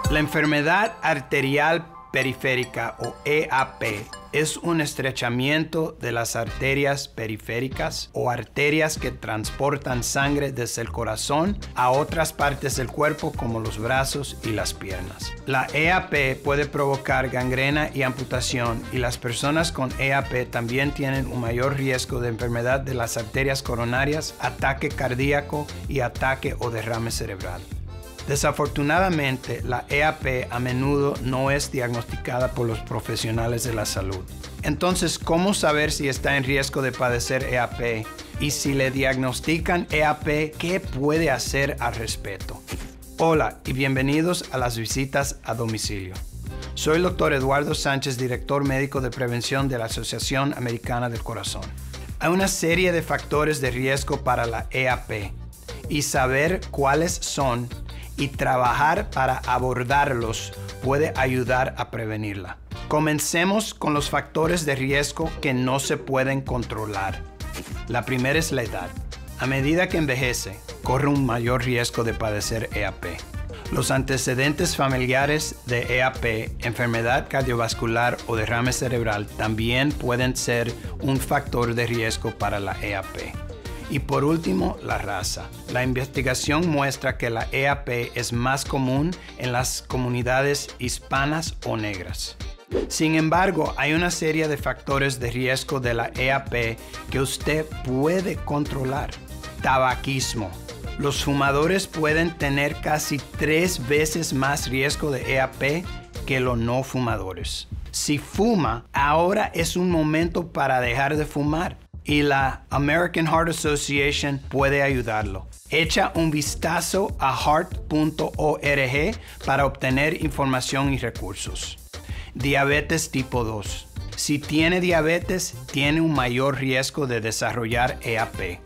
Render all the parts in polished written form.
La enfermedad arterial periférica o EAP es un estrechamiento de las arterias periféricas o arterias que transportan sangre desde el corazón a otras partes del cuerpo como los brazos y las piernas. La EAP puede provocar gangrena y amputación, y las personas con EAP también tienen un mayor riesgo de enfermedad de las arterias coronarias, ataque cardíaco y ataque o derrame cerebral. Desafortunadamente, la EAP a menudo no es diagnosticada por los profesionales de la salud. Entonces, ¿cómo saber si está en riesgo de padecer EAP? Y si le diagnostican EAP, ¿qué puede hacer al respecto? Hola y bienvenidos a las visitas a domicilio. Soy el Dr. Eduardo Sánchez, director médico de prevención de la Asociación Americana del Corazón. Hay una serie de factores de riesgo para la EAP y saber cuáles son y trabajar para abordarlos puede ayudar a prevenirla. Comencemos con los factores de riesgo que no se pueden controlar. La primera es la edad. A medida que envejece, corre un mayor riesgo de padecer EAP. Los antecedentes familiares de EAP, enfermedad cardiovascular o derrame cerebral también pueden ser un factor de riesgo para la EAP. Y por último, la raza. La investigación muestra que la EAP es más común en las comunidades hispanas o negras. Sin embargo, hay una serie de factores de riesgo de la EAP que usted puede controlar. Tabaquismo. Los fumadores pueden tener casi 3 veces más riesgo de EAP que los no fumadores. Si fuma, ahora es un momento para dejar de fumar. Y la American Heart Association puede ayudarlo. Echa un vistazo a heart.org para obtener información y recursos. Diabetes tipo 2. Si tiene diabetes, tiene un mayor riesgo de desarrollar EAP.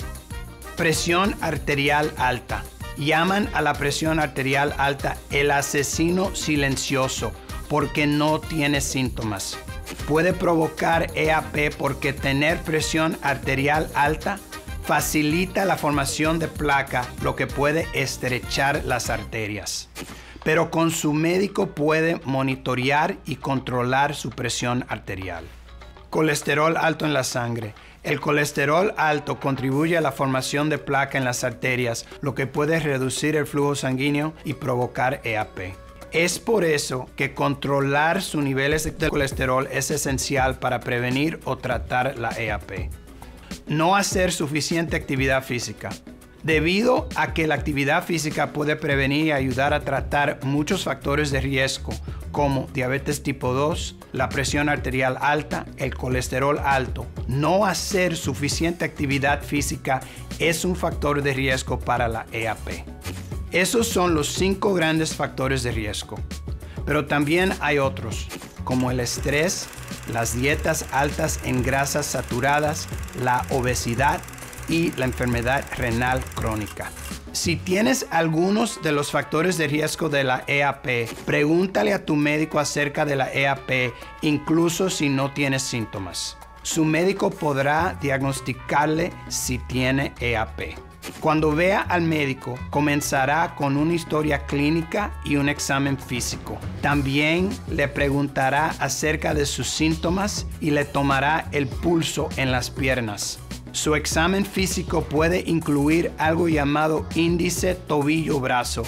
Presión arterial alta. Llaman a la presión arterial alta el asesino silencioso porque no tiene síntomas. Puede provocar EAP porque tener presión arterial alta facilita la formación de placa, lo que puede estrechar las arterias. Pero con su médico puede monitorear y controlar su presión arterial. Colesterol alto en la sangre. El colesterol alto contribuye a la formación de placa en las arterias, lo que puede reducir el flujo sanguíneo y provocar EAP. Es por eso que controlar sus niveles de colesterol es esencial para prevenir o tratar la EAP. No hacer suficiente actividad física. Debido a que la actividad física puede prevenir y ayudar a tratar muchos factores de riesgo, como diabetes tipo 2, la presión arterial alta, el colesterol alto. No hacer suficiente actividad física es un factor de riesgo para la EAP. Esos son los 5 grandes factores de riesgo, pero también hay otros, como el estrés, las dietas altas en grasas saturadas, la obesidad y la enfermedad renal crónica. Si tienes algunos de los factores de riesgo de la EAP, pregúntale a tu médico acerca de la EAP, incluso si no tienes síntomas. Su médico podrá diagnosticarle si tiene EAP. Cuando vea al médico, comenzará con una historia clínica y un examen físico. También le preguntará acerca de sus síntomas y le tomará el pulso en las piernas. Su examen físico puede incluir algo llamado índice tobillo-brazo,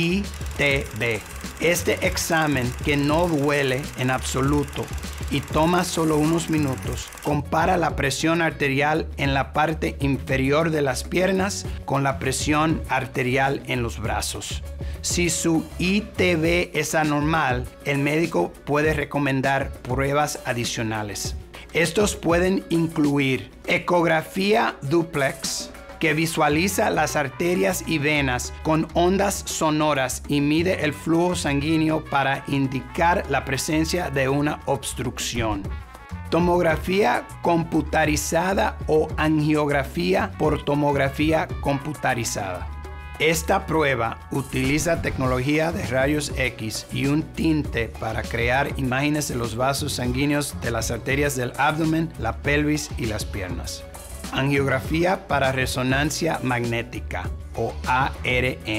ITB. Este examen, que no duele en absoluto y toma solo unos minutos, compara la presión arterial en la parte inferior de las piernas con la presión arterial en los brazos. Si su ITB es anormal, el médico puede recomendar pruebas adicionales. Estos pueden incluir ecografía dúplex, que visualiza las arterias y venas con ondas sonoras y mide el flujo sanguíneo para indicar la presencia de una obstrucción. Tomografía computarizada o angiografía por tomografía computarizada. Esta prueba utiliza tecnología de rayos X y un tinte para crear imágenes de los vasos sanguíneos de las arterias del abdomen, la pelvis y las piernas. Angiografía para resonancia magnética o ARM.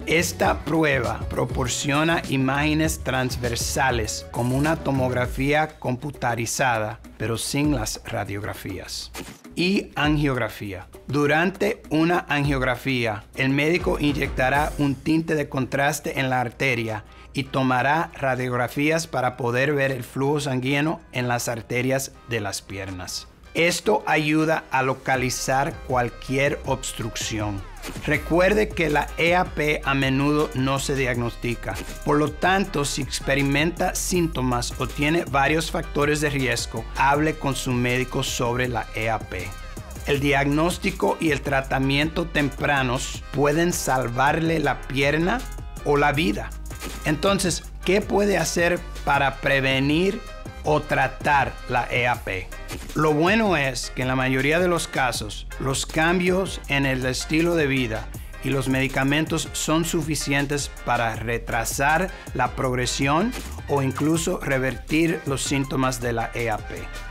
Esta prueba proporciona imágenes transversales como una tomografía computarizada, pero sin las radiografías. Y angiografía. Durante una angiografía, el médico inyectará un tinte de contraste en la arteria y tomará radiografías para poder ver el flujo sanguíneo en las arterias de las piernas. Esto ayuda a localizar cualquier obstrucción. Recuerde que la EAP a menudo no se diagnostica. Por lo tanto, si experimenta síntomas o tiene varios factores de riesgo, hable con su médico sobre la EAP. El diagnóstico y el tratamiento tempranos pueden salvarle la pierna o la vida. Entonces, ¿qué puede hacer para prevenir o tratar la EAP? Lo bueno es que en la mayoría de los casos, los cambios en el estilo de vida y los medicamentos son suficientes para retrasar la progresión o incluso revertir los síntomas de la EAP.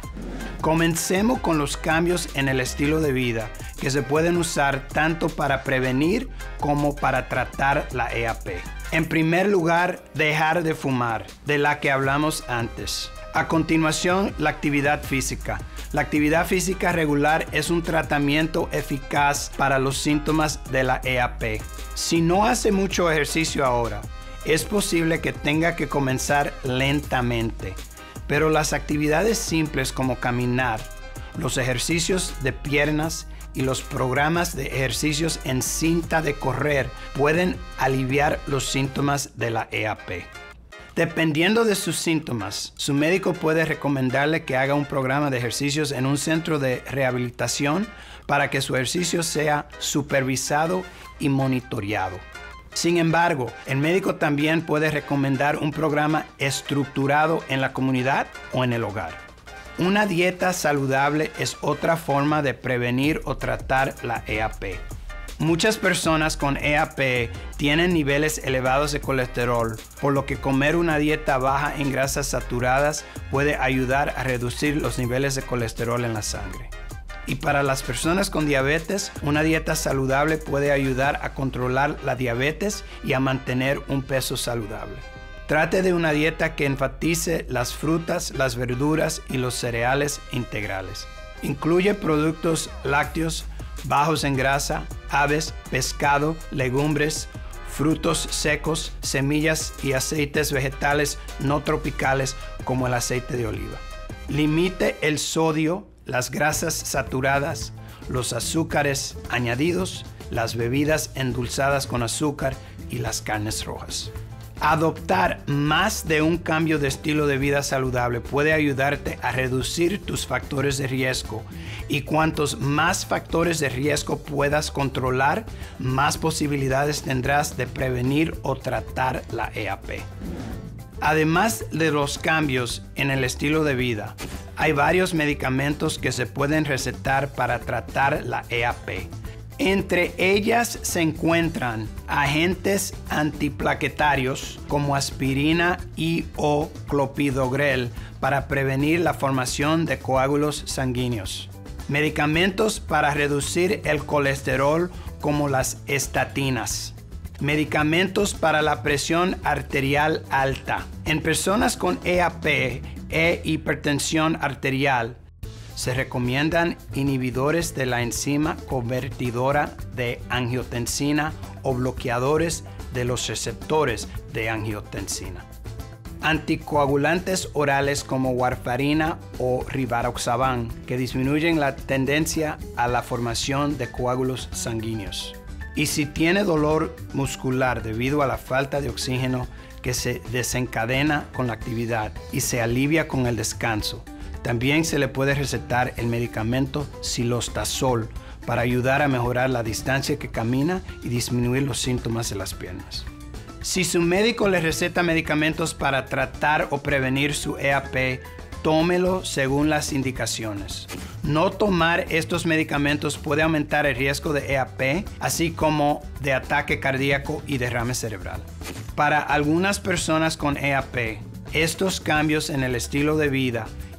Comencemos con los cambios en el estilo de vida que se pueden usar tanto para prevenir como para tratar la EAP. En primer lugar, dejar de fumar, de la que hablamos antes. A continuación, la actividad física. La actividad física regular es un tratamiento eficaz para los síntomas de la EAP. Si no hace mucho ejercicio ahora, es posible que tenga que comenzar lentamente. Pero las actividades simples como caminar, los ejercicios de piernas y los programas de ejercicios en cinta de correr pueden aliviar los síntomas de la EAP. Dependiendo de sus síntomas, su médico puede recomendarle que haga un programa de ejercicios en un centro de rehabilitación para que su ejercicio sea supervisado y monitoreado. Sin embargo, el médico también puede recomendar un programa estructurado en la comunidad o en el hogar. Una dieta saludable es otra forma de prevenir o tratar la EAP. Muchas personas con EAP tienen niveles elevados de colesterol, por lo que comer una dieta baja en grasas saturadas puede ayudar a reducir los niveles de colesterol en la sangre. Y para las personas con diabetes, una dieta saludable puede ayudar a controlar la diabetes y a mantener un peso saludable. Trate de una dieta que enfatice las frutas, las verduras y los cereales integrales. Incluye productos lácteos bajos en grasa, aves, pescado, legumbres, frutos secos, semillas y aceites vegetales no tropicales como el aceite de oliva. Limite el sodio, las grasas saturadas, los azúcares añadidos, las bebidas endulzadas con azúcar y las carnes rojas. Adoptar más de un cambio de estilo de vida saludable puede ayudarte a reducir tus factores de riesgo, y cuantos más factores de riesgo puedas controlar, más posibilidades tendrás de prevenir o tratar la EAP. Además de los cambios en el estilo de vida, hay varios medicamentos que se pueden recetar para tratar la EAP. Entre ellas se encuentran agentes antiplaquetarios como aspirina y o clopidogrel para prevenir la formación de coágulos sanguíneos. Medicamentos para reducir el colesterol como las estatinas. Medicamentos para la presión arterial alta. En personas con EAP e hipertensión arterial, se recomiendan inhibidores de la enzima convertidora de angiotensina o bloqueadores de los receptores de angiotensina. Anticoagulantes orales como warfarina o rivaroxaban, que disminuyen la tendencia a la formación de coágulos sanguíneos. Y si tiene dolor muscular debido a la falta de oxígeno que se desencadena con la actividad y se alivia con el descanso, también se le puede recetar el medicamento Cilostazol para ayudar a mejorar la distancia que camina y disminuir los síntomas de las piernas. Si su médico le receta medicamentos para tratar o prevenir su EAP, tómelo según las indicaciones. No tomar estos medicamentos puede aumentar el riesgo de EAP, así como de ataque cardíaco y derrame cerebral. Para algunas personas con EAP, estos cambios en el estilo de vida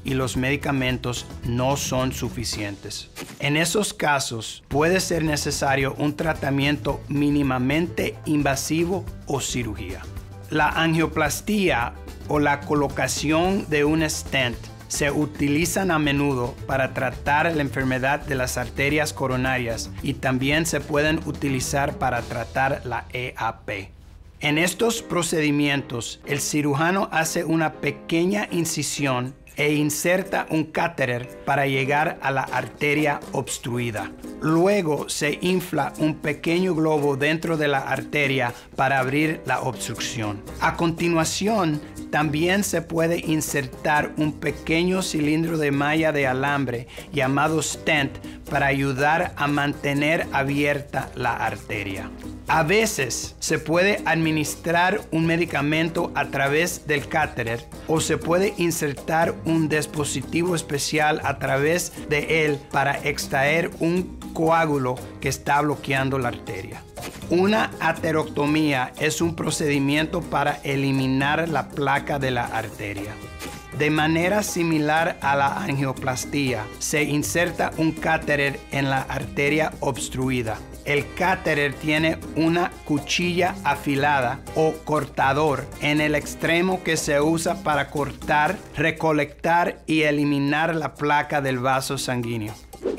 y los medicamentos no son suficientes. En esos casos, puede ser necesario un tratamiento mínimamente invasivo o cirugía. La angioplastía o la colocación de un stent se utilizan a menudo para tratar la enfermedad de las arterias coronarias y también se pueden utilizar para tratar la EAP. En estos procedimientos, el cirujano hace una pequeña incisión e inserta un catéter para llegar a la arteria obstruida. Luego se infla un pequeño globo dentro de la arteria para abrir la obstrucción. A continuación, también se puede insertar un pequeño cilindro de malla de alambre llamado stent para ayudar a mantener abierta la arteria. A veces se puede administrar un medicamento a través del catéter o se puede insertar un dispositivo especial a través de él para extraer un coágulo que está bloqueando la arteria. Una ateroctomía es un procedimiento para eliminar la placa de la arteria. De manera similar a la angioplastía, se inserta un catéter en la arteria obstruida. El catéter tiene una cuchilla afilada o cortador en el extremo que se usa para cortar, recolectar y eliminar la placa del vaso sanguíneo.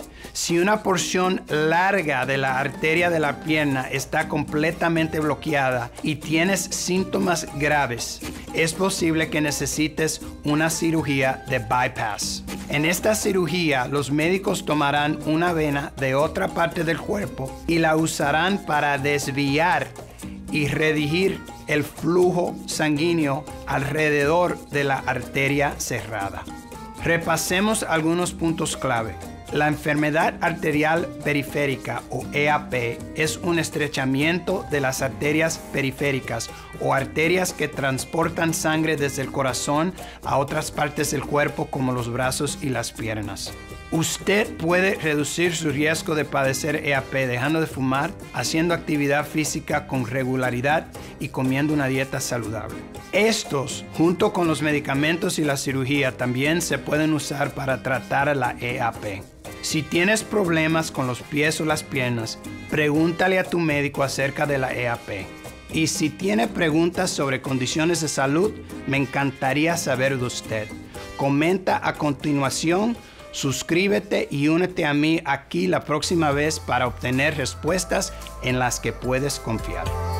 Si una porción larga de la arteria de la pierna está completamente bloqueada y tienes síntomas graves, es posible que necesites una cirugía de bypass. En esta cirugía, los médicos tomarán una vena de otra parte del cuerpo y la usarán para desviar y redirigir el flujo sanguíneo alrededor de la arteria cerrada. Repasemos algunos puntos clave. La enfermedad arterial periférica o EAP es un estrechamiento de las arterias periféricas o arterias que transportan sangre desde el corazón a otras partes del cuerpo como los brazos y las piernas. Usted puede reducir su riesgo de padecer EAP dejando de fumar, haciendo actividad física con regularidad y comiendo una dieta saludable. Estos, junto con los medicamentos y la cirugía, también se pueden usar para tratar la EAP. Si tienes problemas con los pies o las piernas, pregúntale a tu médico acerca de la EAP. Y si tiene preguntas sobre condiciones de salud, me encantaría saber de usted. Comenta a continuación, suscríbete y únete a mí aquí la próxima vez para obtener respuestas en las que puedes confiar.